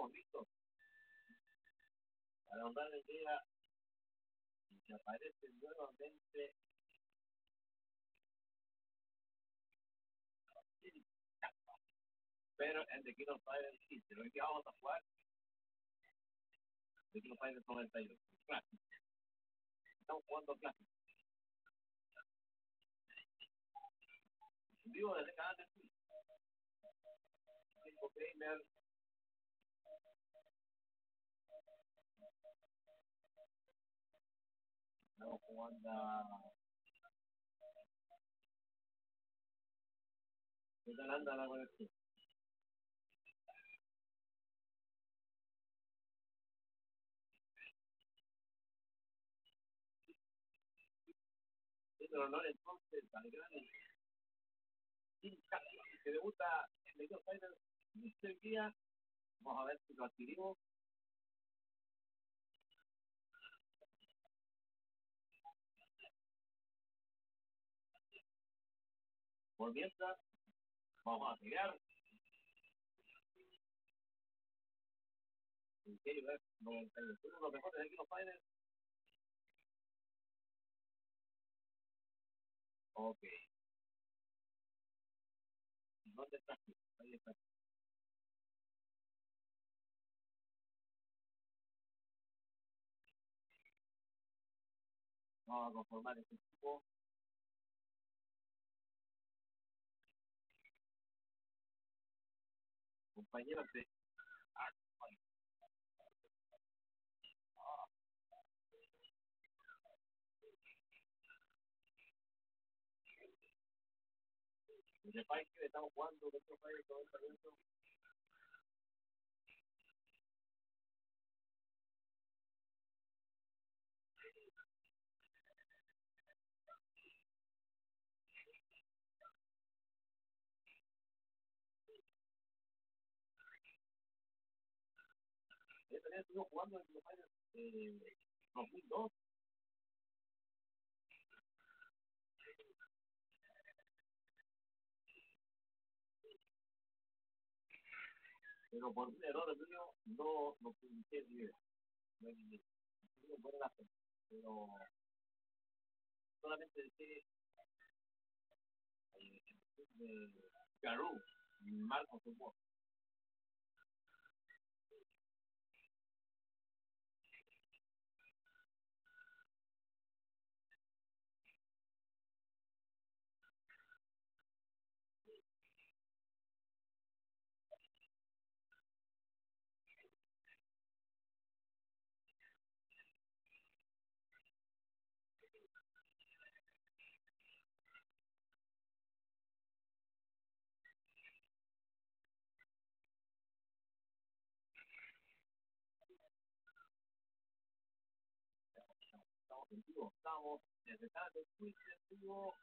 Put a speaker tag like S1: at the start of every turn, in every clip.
S1: estamos listos para honrar el día y que aparece nuevamente pero en The King of Fighters 15. Hoy día vamos a jugar The King of Fighters 92. Clásico. Estamos jugando clásico. En vivo desde el canal de Twitch. Cinco Gamer. Estamos jugando ¿qué tal anda la conexión? Es un honor entonces al gran Team Castro, que debuta en The King of Fighters 15 hoy día. Vamos a ver si lo adquirimos. Por mientras, vamos a pelear. En serio, 91. Los mejores de King of Fighters. Ok. ¿Dónde está? Ahí está. Vamos a conformar este equipo. Compañeros de país que estamos jugando con otros países todo el talento. También estuvimos jugando en los años 2002, pero por un error mío no publiqué el video. No buena la fe, pero solamente dejé de Garou, Marco Fútbol. Estamos en vivo, estamos desde tarde, Twitch en vivo,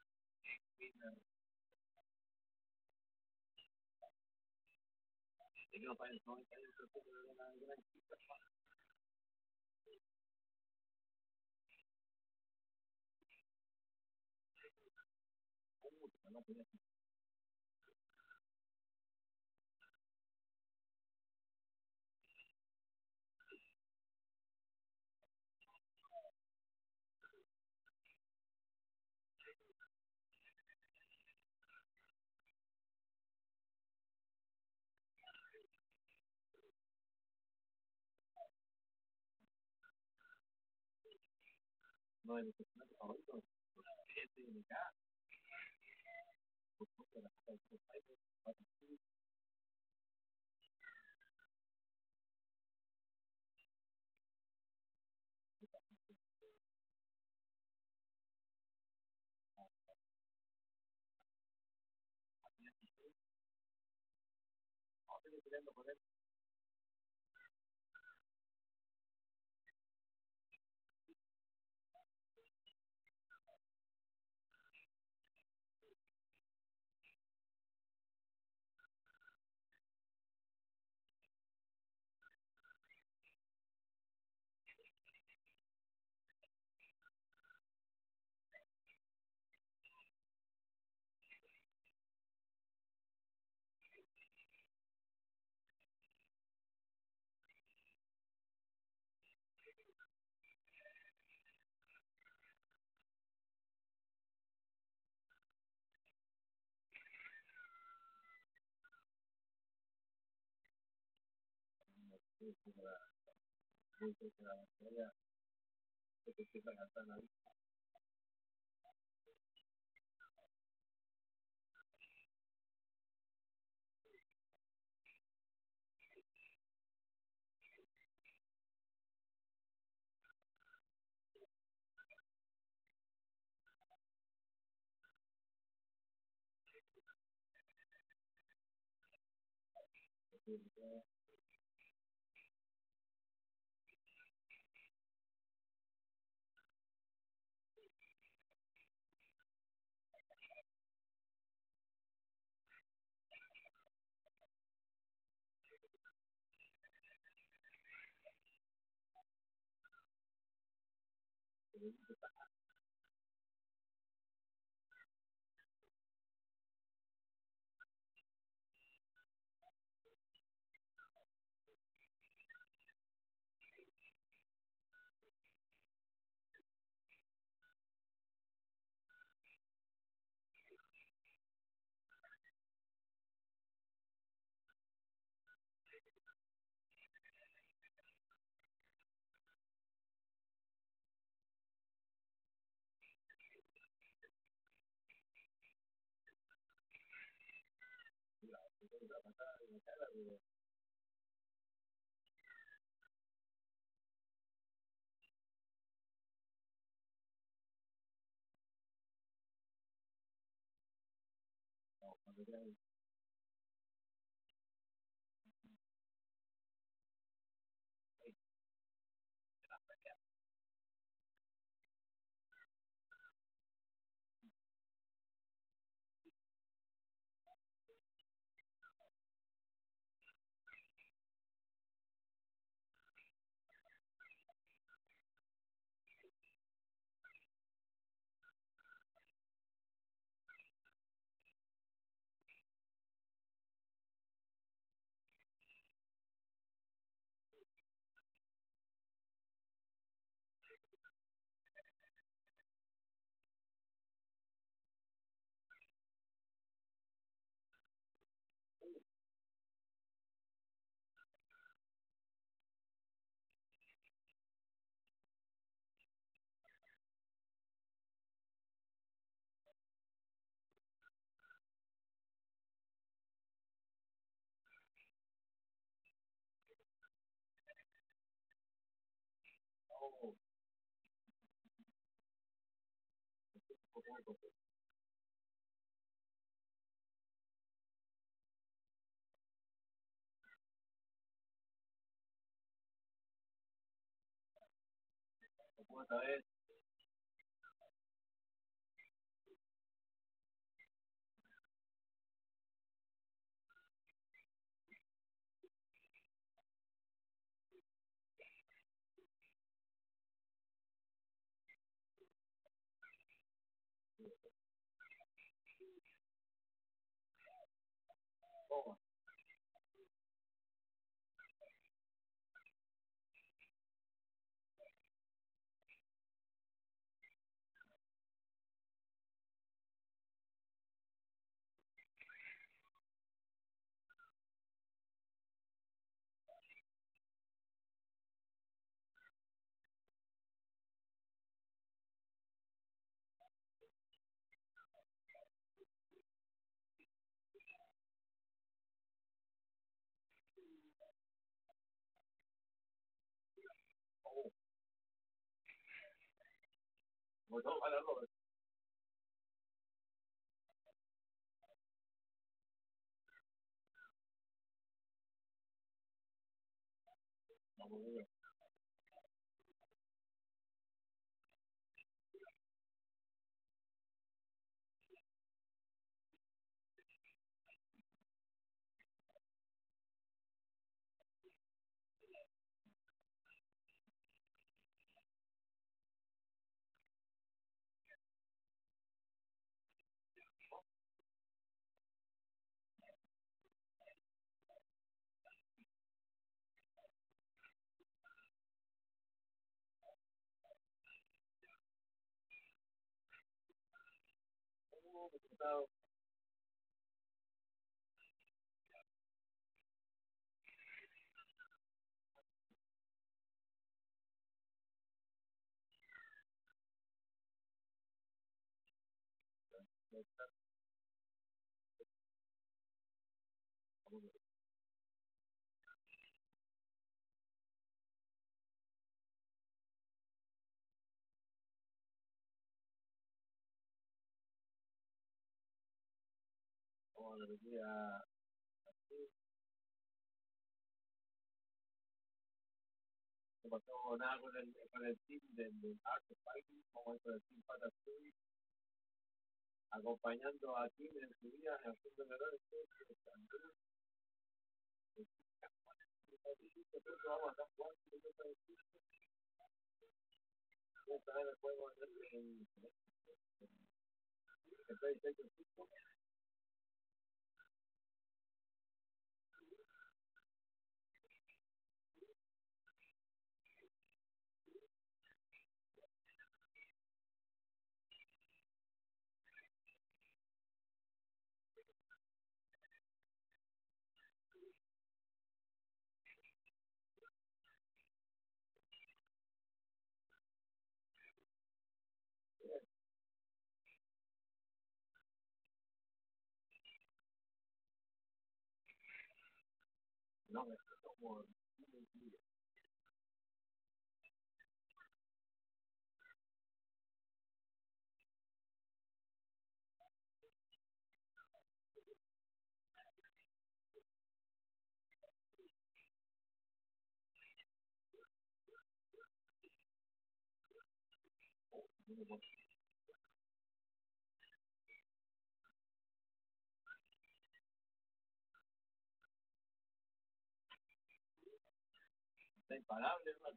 S1: de que no saben, no está en de una gran chica, no tenía no de mis personajes favoritos, este de acá, por supuesto, la casa de los países, vamos a seguir peleando por él. ¿Qué pasó nada con el team del Arte Fighting, como el team Patatouille, acompañando a Tim en su vida, haciendo errores? Vamos a estar jugando el juego en PlayStation 5. No, es como está imparable, ¿no?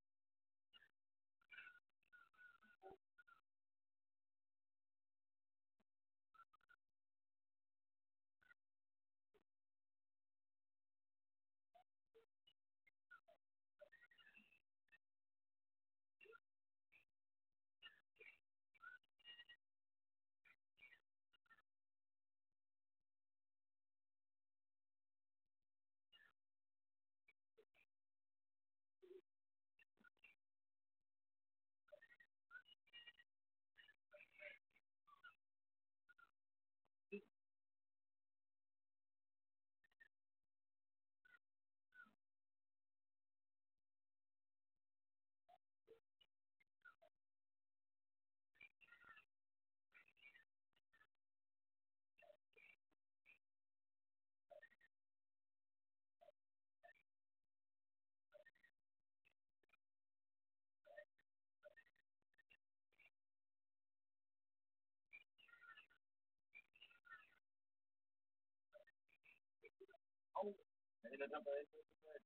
S1: Ahí la trampa de eso.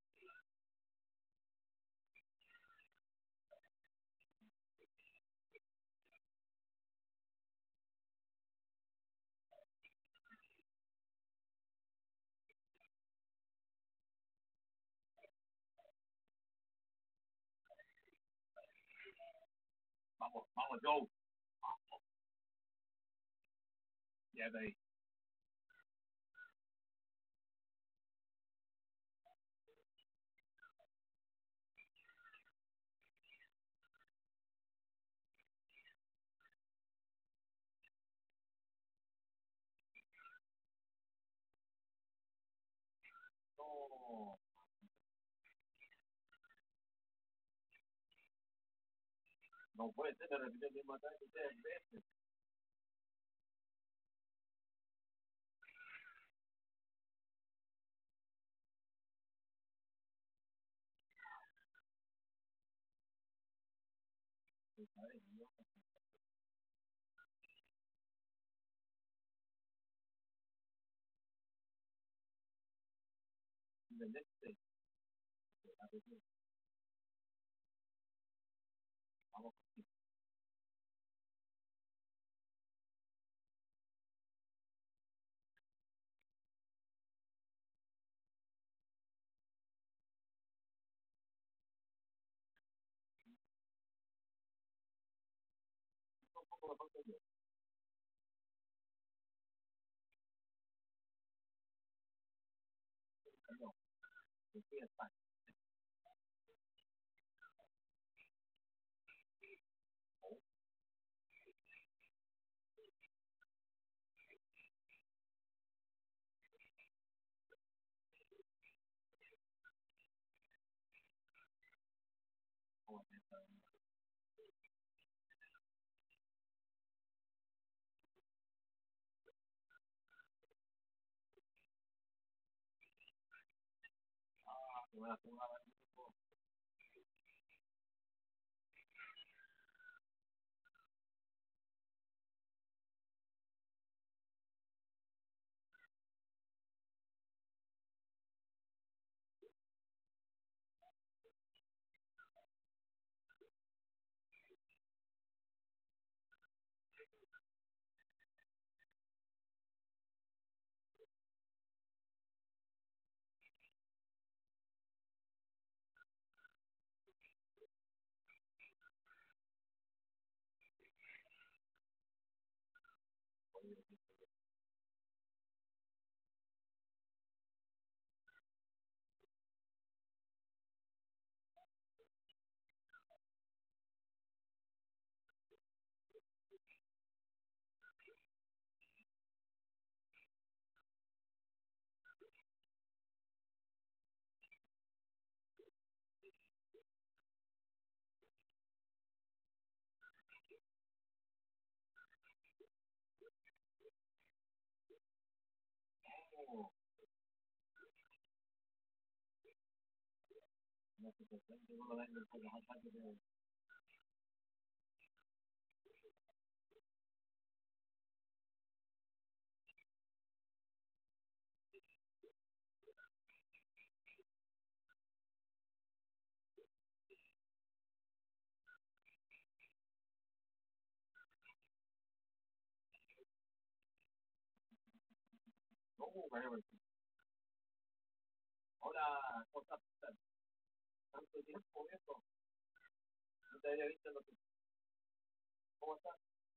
S1: Vamos, Joe. Ya de ahí. No, no puede ser, me repite el mismo ataque 3 veces. ¿Entendiste? Vamos, un poco mejor que yo. No, sí, está. Hola, ¿cómo estás? Tanto tiempo, viejo. No te había visto. ¿Cómo estás?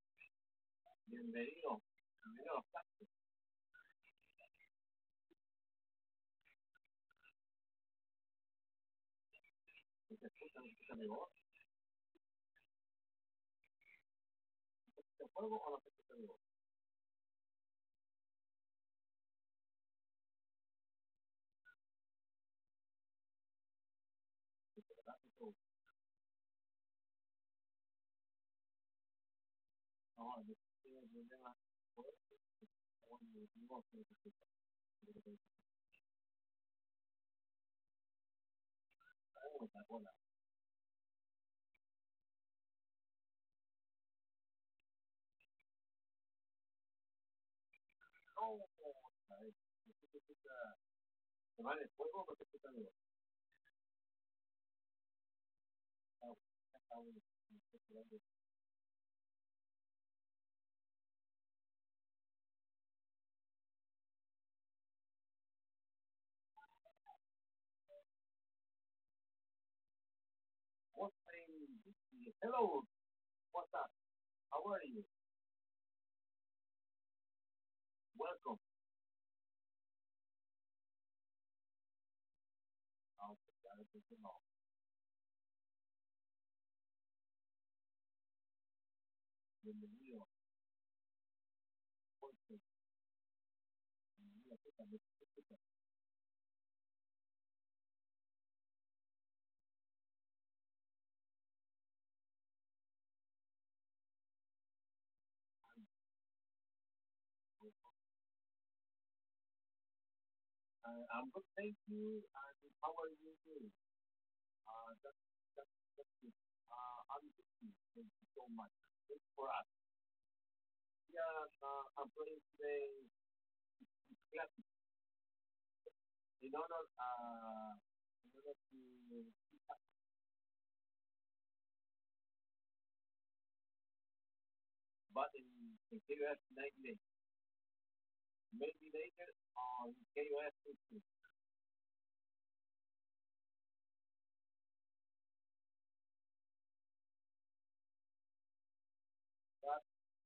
S1: Bienvenido. Bienvenido a los Castros. ¿No te escucha mi voz? ¿Te juego o no te escucha mi voz? No, yo tengo problema. Mi voz no te escucha. ¿Cómo estás? Hola. No, a ver, ¿no te escucha? ¿Te vale el juego o no te escucha mi voz? No, está bueno. What's name? Hello, what's up? How are you? Welcome. Ah, pues ya entonces no. Bienvenido. Jorge. Bienvenido. Escúchame. I'm good, thank you. And how are you doing? That's good. I'm good. Thank you so much. Thanks for us. Yeah, I'm playing today classic in order to, but in KOF 98. Maybe later on KOF 15. But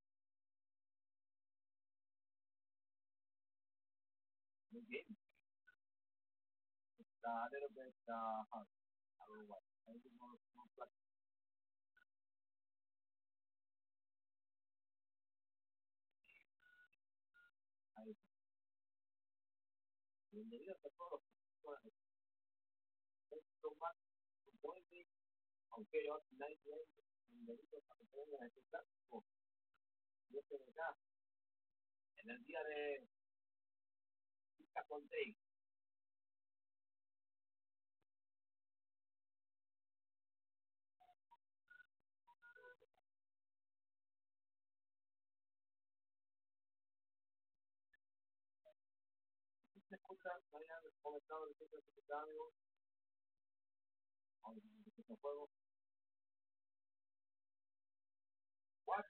S1: the game is a little bit hard. I don't know why. I think more flexible. Bienvenidos a todos. Thank you so much for joining me aunque yo nadie me dijo que me a escuchar, yo estoy acá en el día de Capón Day. Se escucha, no hayan comentado el sitio de escuchando, aunque no juego. What?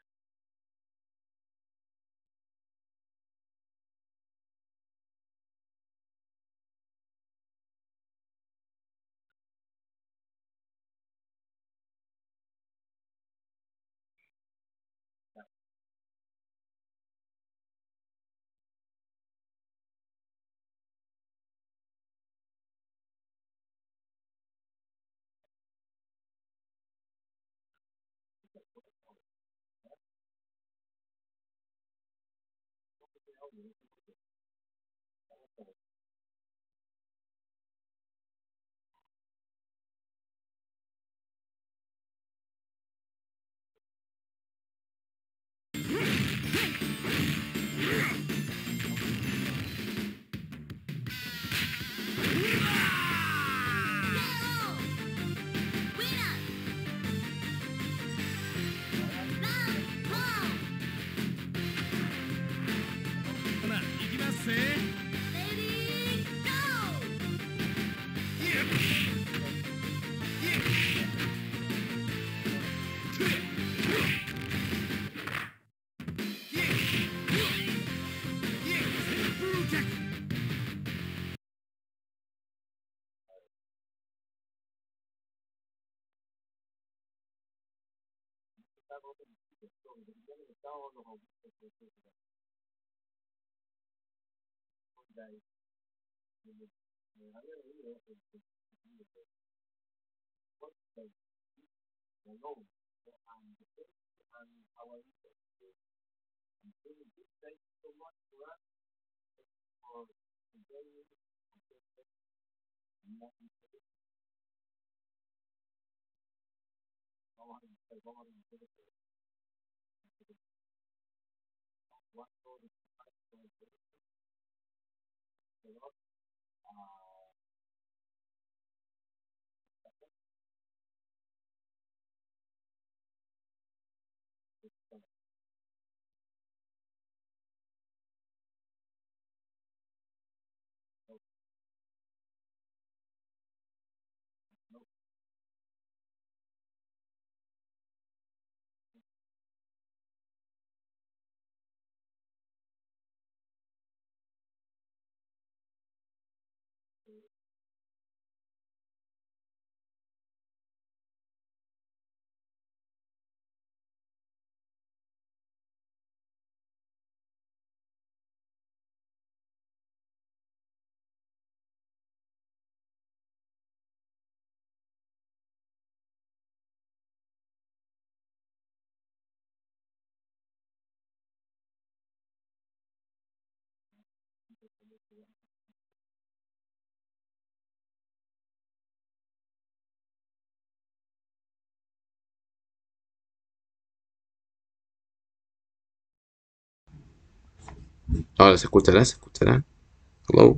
S2: Ahora se escuchará, se escuchará. Hello,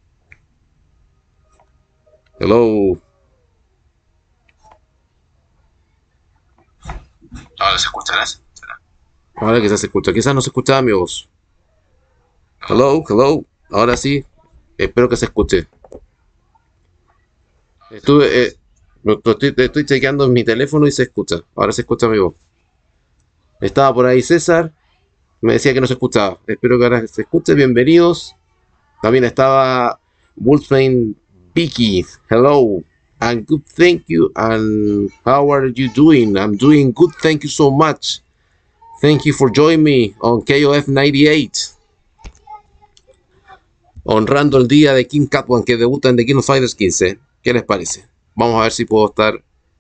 S2: hello. Ahora se escuchará, se escuchará. Ahora quizás se escucha, quizás no se escuchaba mi voz. Hello, hello. Ahora sí, espero que se escuche. Estuve, estoy chequeando en mi teléfono y se escucha. Ahora se escucha mi voz. Estaba por ahí César, me decía que no se escuchaba. Espero que ahora se escuche. Bienvenidos. También estaba Wolfman Vicky. Hello. And good, thank you. And how are you doing? I'm doing good, thank you so much. Thank you for joining me on KOF 98. Honrando el día de King Catwan que debuta en The King of Fighters 15. ¿Qué les parece? Vamos a ver si puedo estar.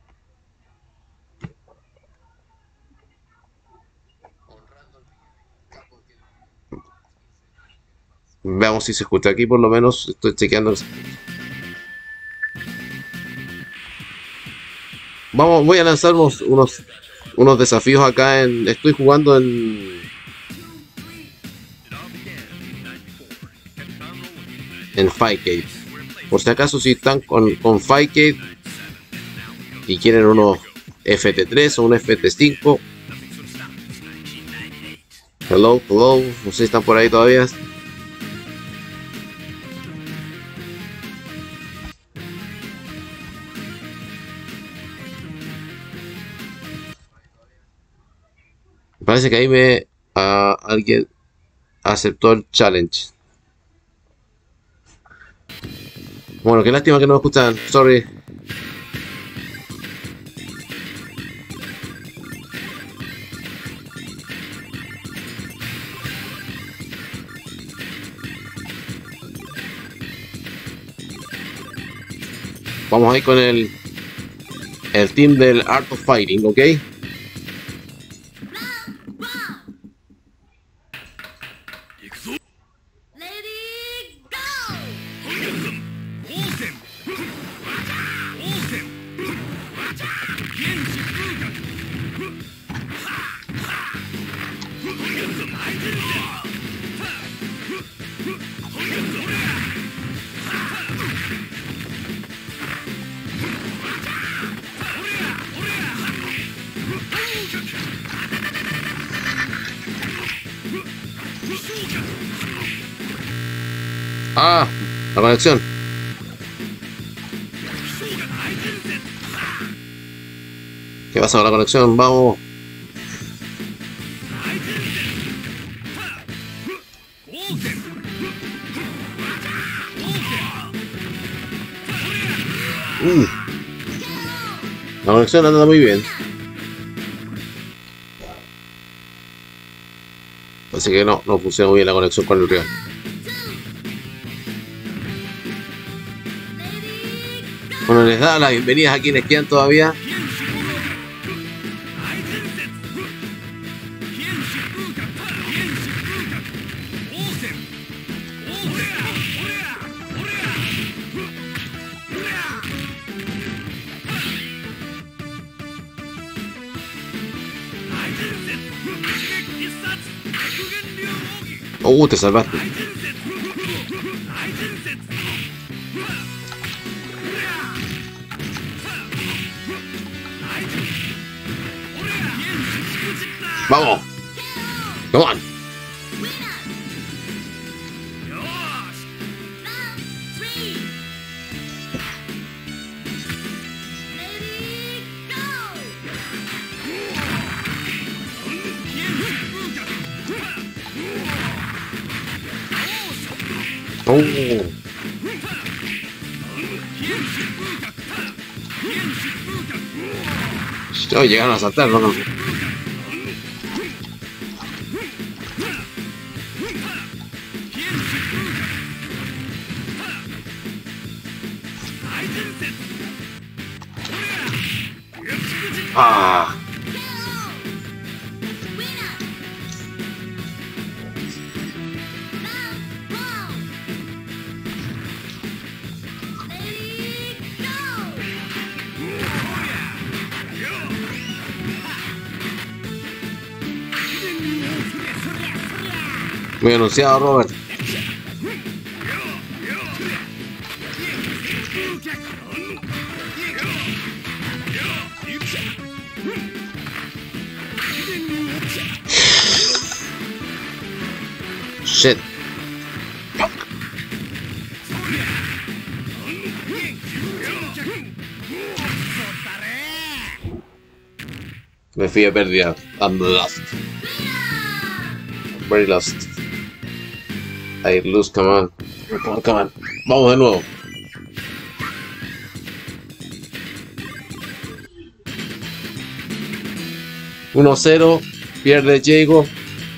S2: Veamos si se escucha aquí, por lo menos estoy chequeando. voy a lanzar unos desafíos acá estoy jugando en Fightcade. Por si acaso si están con Fightcade y quieren unos FT3 o un FT5. Hello, no sé si están por ahí todavía. Parece que ahí alguien aceptó el challenge. Bueno, qué lástima que no me escuchan, sorry. Vamos ahí con el team del Art of Fighting, ¿ok? Ah, la conexión. ¿Qué pasa con la conexión? Vamos. La conexión anda muy bien. Así que no funciona muy bien la conexión con el rival. Bueno, les da las bienvenidas a quienes quedan todavía. Te salvaste. Vamos. Come on. Oh, llegaron a saltar, ¿no? Ah. Muy anunciado, Robert. Shit. Me fui a pérdida. I'm lost. Very lost. I lose, come on. Come on. Vamos de nuevo. Uno 0. Pierde Diego.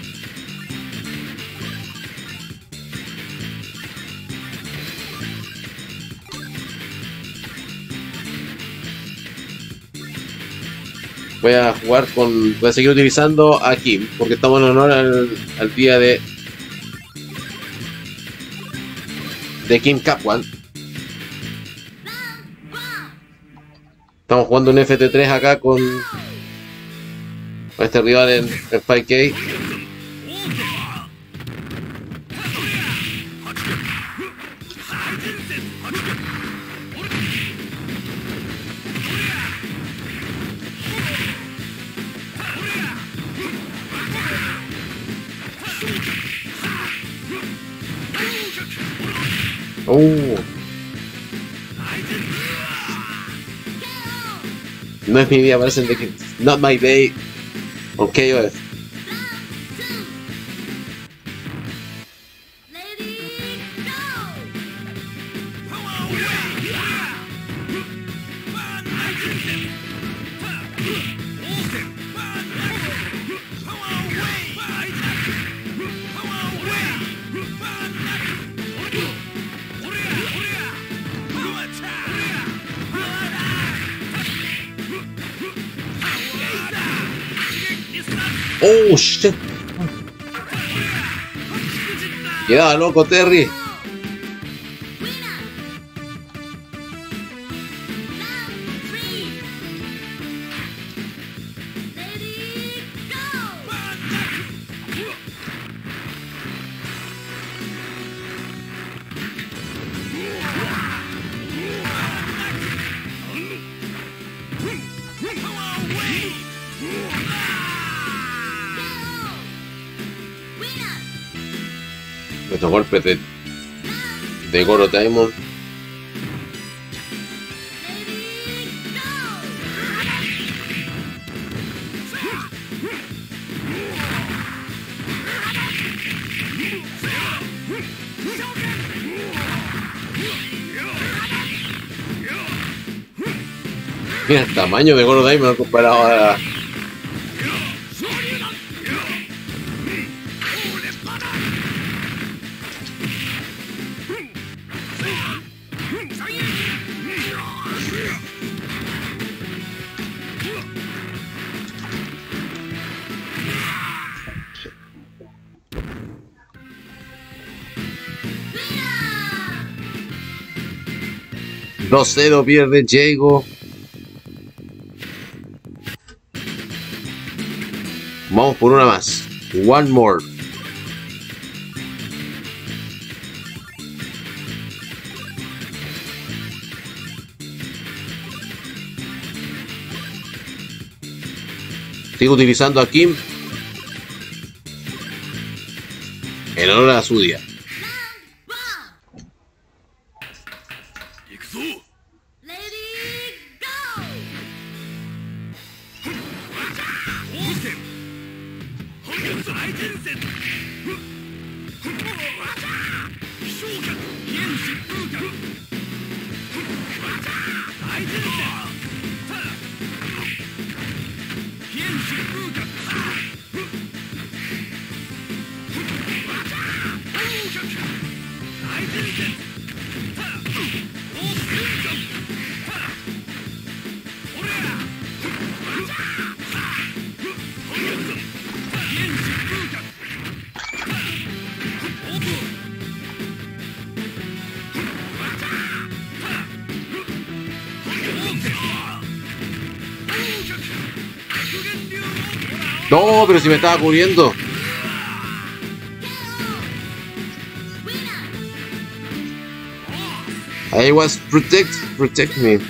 S2: Voy a seguir utilizando a Kim, porque estamos en honor al día de Kim Kapwan. Estamos jugando un FT3 acá con este rival en 5K. No es mi día, parecen de que not my day. On KOF. Oh shit. Queda loco, Terry. Estos golpes de Goro Diamond. Mira el tamaño de Goro Diamond comparado a... ...2-0 pierde Jago. Vamos por una más. One more. Sigo utilizando a Kim en honor a su día. No, pero si me estaba cubriendo. I was protect me.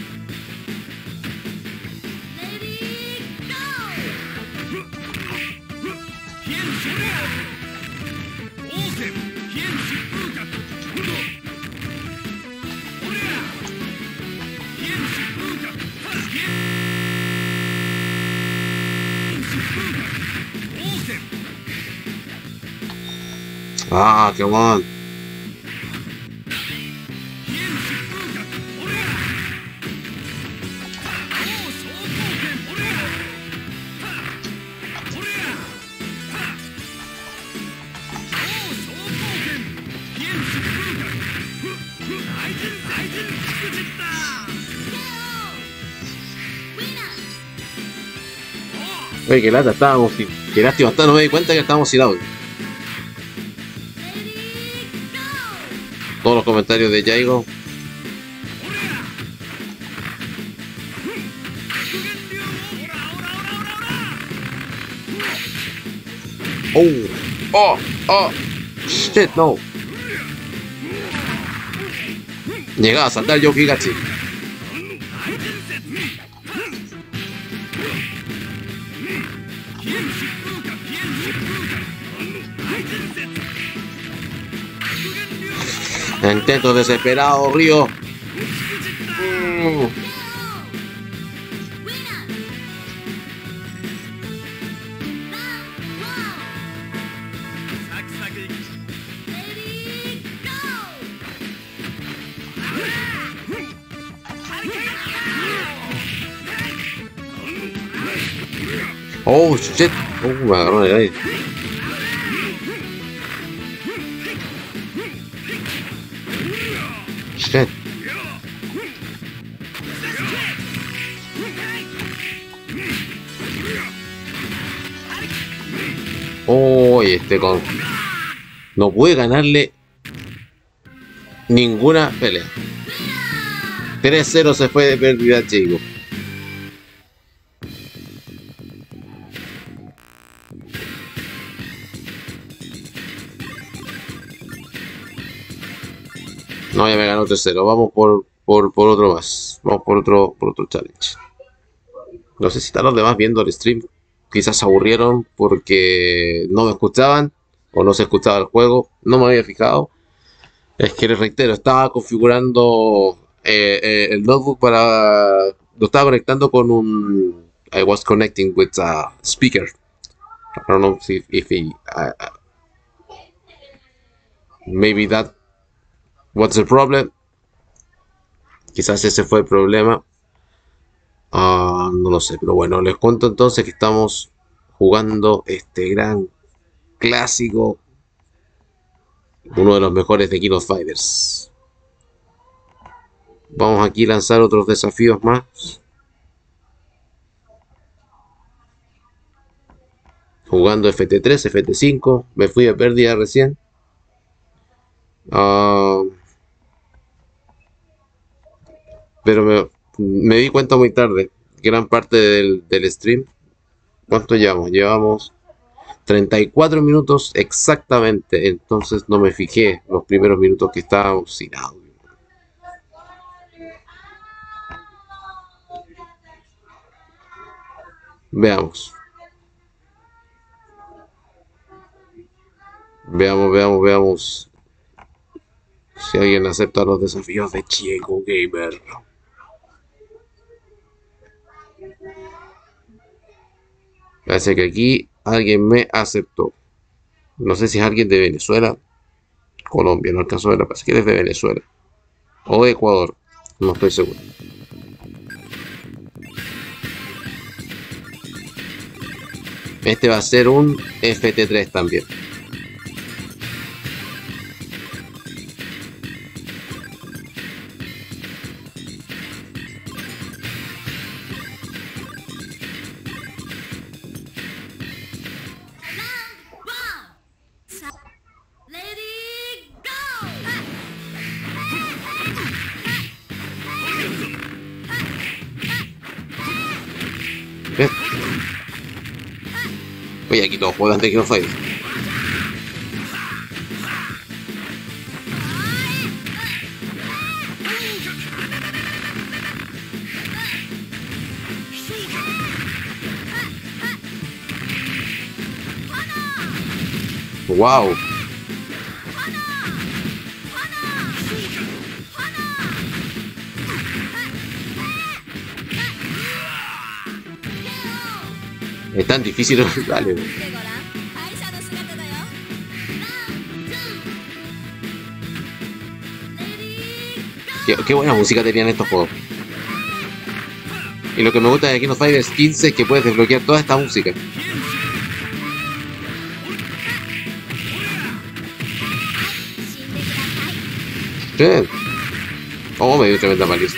S2: Ah, come on. Oye, qué lata, estábamos. Qué lástima, hasta no me di cuenta que estábamos sin audio. Todos los comentarios de Jago. Oh, oh, oh. Shit, no. Llegaba a saltar yo Higachi. Intento desesperado, Ryo. Oh shit. Me agarró de ahí. Shit. Oh, este con... No pude ganarle ninguna pelea. 3-0 se fue de pérdida, chico. No, ya me ganó 3-0. Vamos por otro más. Vamos por otro challenge. No sé si están los demás viendo el stream. Quizás se aburrieron porque no me escuchaban o no se escuchaba el juego. No me había fijado. Es que les reitero, estaba configurando el notebook para... Lo estaba conectando con un... I was connecting with a speaker. I don't know if maybe that was the problem. Quizás ese fue el problema. No lo sé, pero bueno, les cuento entonces que estamos jugando este gran clásico. Uno de los mejores de King of Fighters. Vamos aquí a lanzar otros desafíos más. Jugando FT3, FT5. Me fui de pérdida recién. Pero me di cuenta muy tarde. Gran parte del stream. ¿Cuánto llevamos? Llevamos 34 minutos exactamente. Entonces no me fijé los primeros minutos que estábamos sin audio. Veamos. Veamos. Si alguien acepta los desafíos de Chieko Gamer. Parece que aquí alguien me aceptó. No sé si es alguien de Venezuela. Colombia, no alcanzó a ver. Parece que es de Venezuela. O de Ecuador. No estoy seguro. Este va a ser un FT3 también. Oye, aquí todos juegan de King of Fighters. Wow. Es tan difícil. Dale. Qué buena música tenían estos juegos. Y lo que me gusta de King of Fighters 15 es que puedes desbloquear toda esta música. Sí. Oh, me dio tremenda paliza.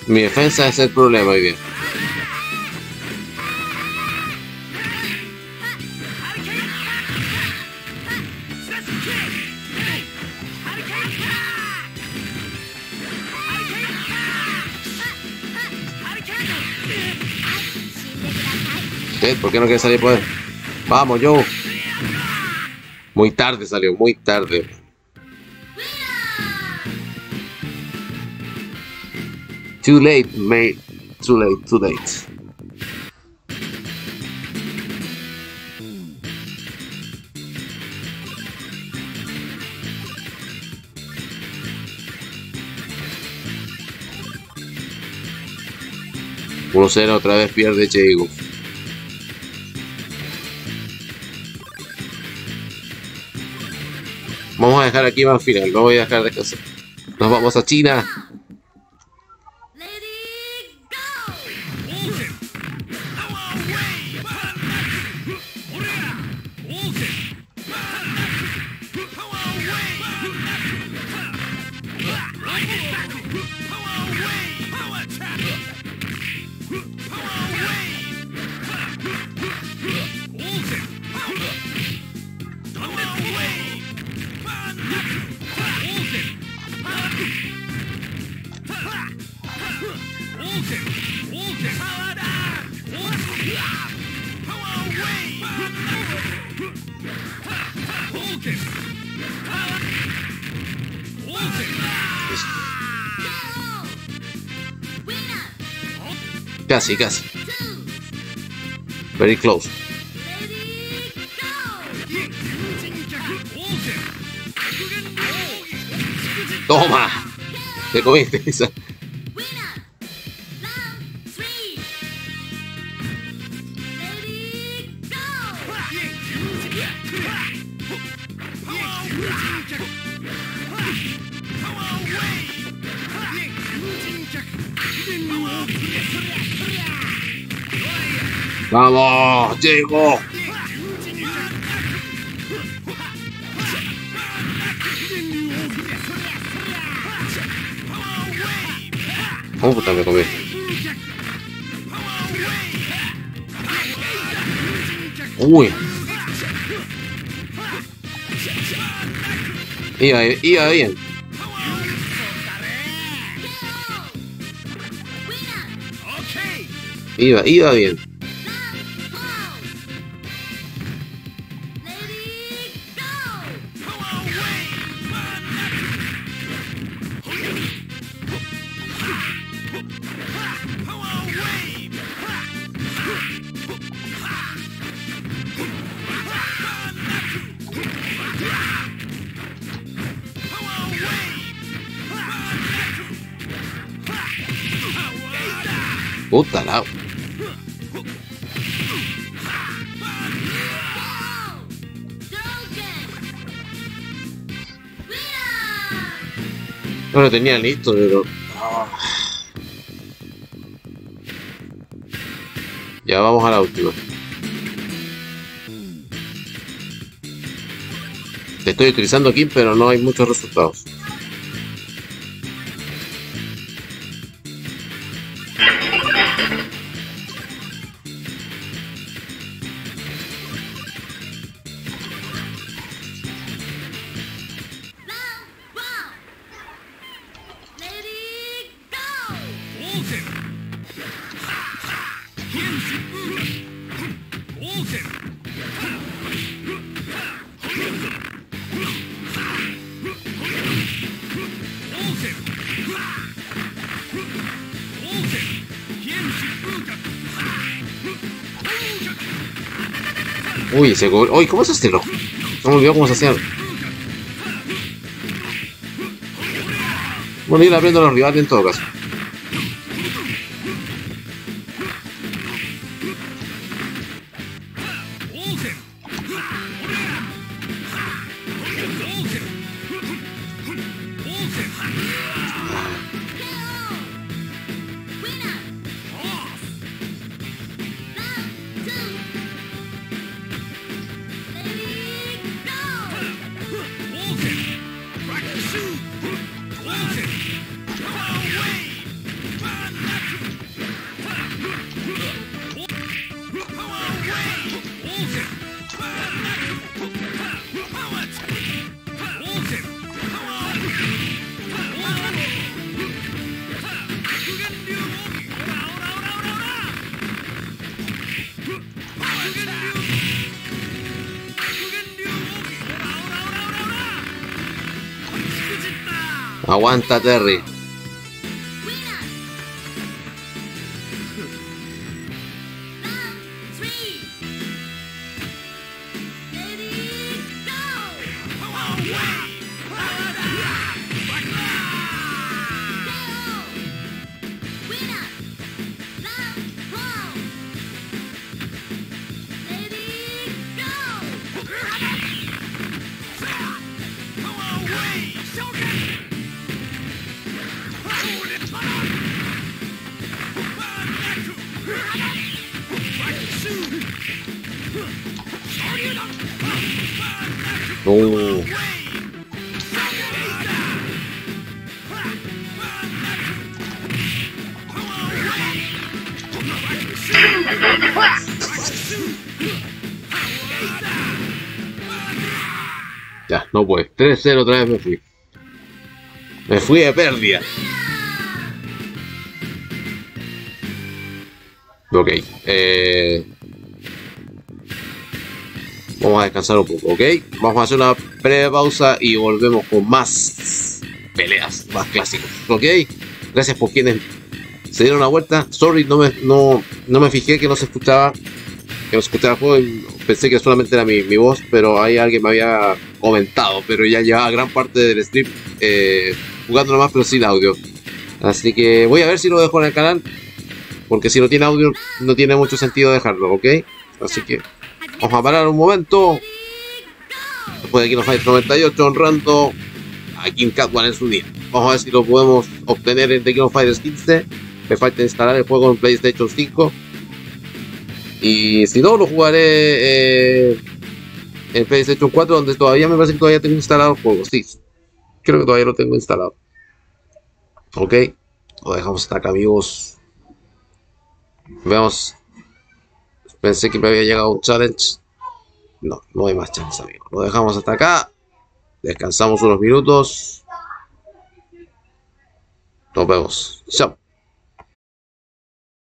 S2: Mi defensa es el problema hoy día. ¿Por qué no quiere salir poder? Vamos, Joe. Muy tarde salió, muy tarde. Too late, mate. Too late, too late. Uno 0 otra vez pierde Diego. Vamos a dejar aquí más final, no voy a dejar descansar. Nos vamos a China. Casi, casi. Very close. Toma. Te comiste esa. ¡Vamos! ¡Llegó! ¿Cómo puta me comí? Uy. Iba bien. Iba bien. Puta la. No lo tenía listo, pero... Ya vamos a la última. Te estoy utilizando aquí, pero no hay muchos resultados. Uy, uy, ¿cómo es este loco? No me olvidó cómo se hacía. Bueno, ir abriendo a los rivales en todo caso. Aguanta, Terry. Oh. Ya, no pues. 3-0 otra vez me fui. Me fui de pérdida. Ok. Vamos a descansar un poco, ¿ok? Vamos a hacer una breve pausa y volvemos con más peleas, más clásicos, ¿ok? Gracias por quienes se dieron la vuelta. Sorry, no me fijé que no se escuchaba el juego. Pensé que solamente era mi voz, pero hay alguien me había comentado, pero ya llevaba gran parte del stream jugando nomás, pero sin audio. Así que voy a ver si lo dejo en el canal, porque si no tiene audio no tiene mucho sentido dejarlo, ¿ok? Así que vamos a parar un momento. Después de King of Fighters 98, honrando a King Cat One en su día. Vamos a ver si lo podemos obtener en The King of Fighters 15. Me falta instalar el juego en PlayStation 5. Y si no, lo jugaré en PlayStation 4, donde todavía me parece que todavía tengo instalado el juego. Sí, creo que todavía lo tengo instalado. Ok, lo dejamos hasta acá, amigos. Veamos. Pensé que me había llegado un challenge. No, no hay más challenge, amigos. Lo dejamos hasta acá. Descansamos unos minutos. Nos vemos. Chao.